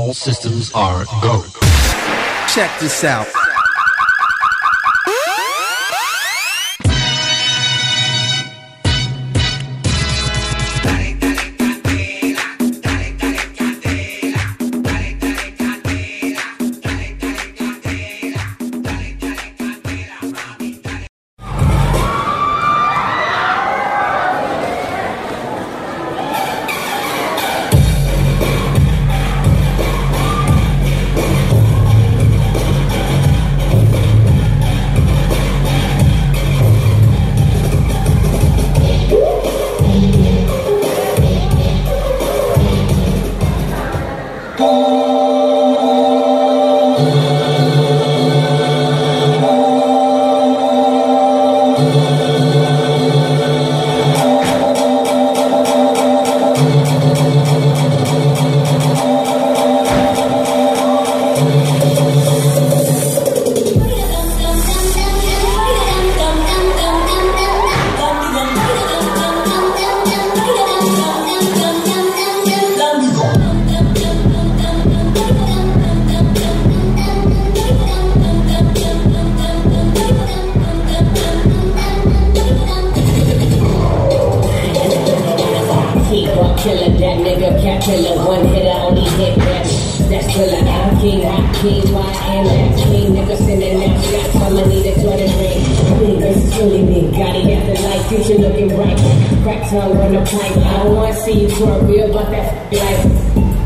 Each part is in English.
All systems are go. Check this out. Killer, that nigga cat killer, one hitter, only hit that. That's killer, I'm king, hot king, YMX king, nigga sending out shots, I'ma need a Jordan ring. This is really big, got it after life, future looking bright. Crack tongue on the pipe, I don't wanna see you twerk real, but that's life.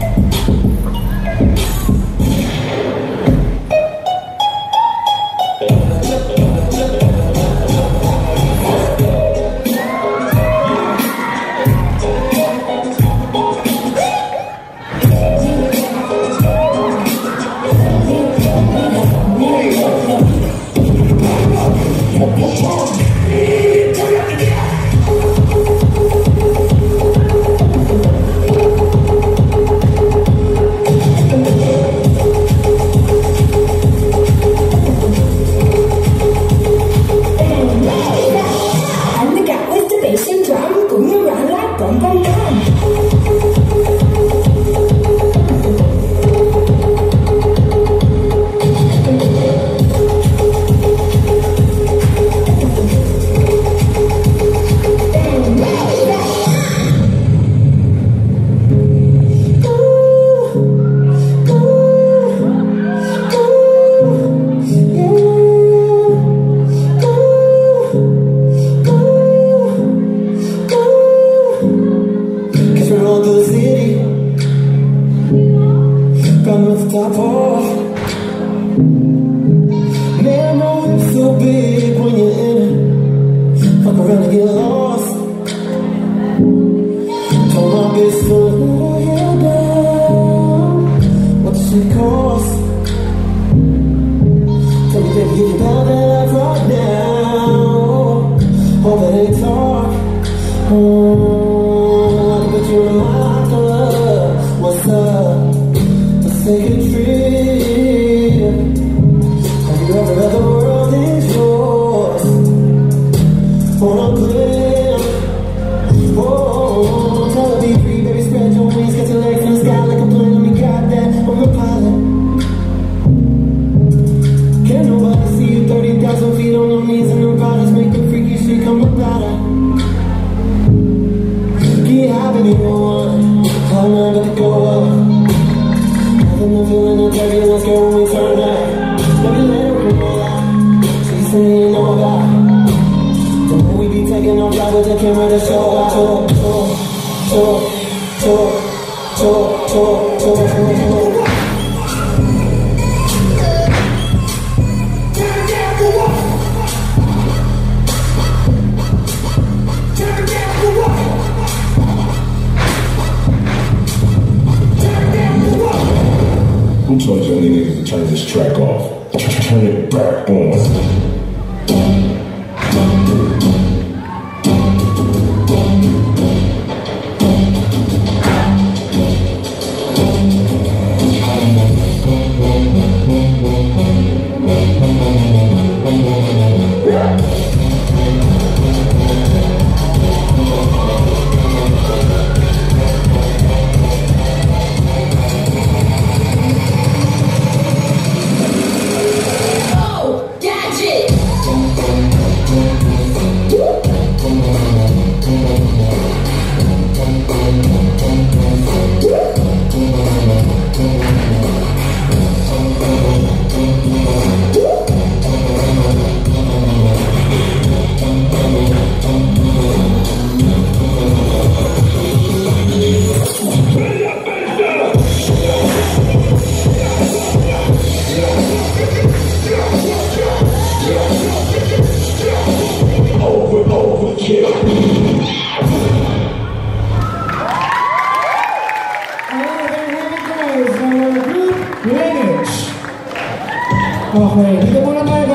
Who told you niggas to turn this track off? Turn it back on. kill. Lineage. Okay, dito muna tayo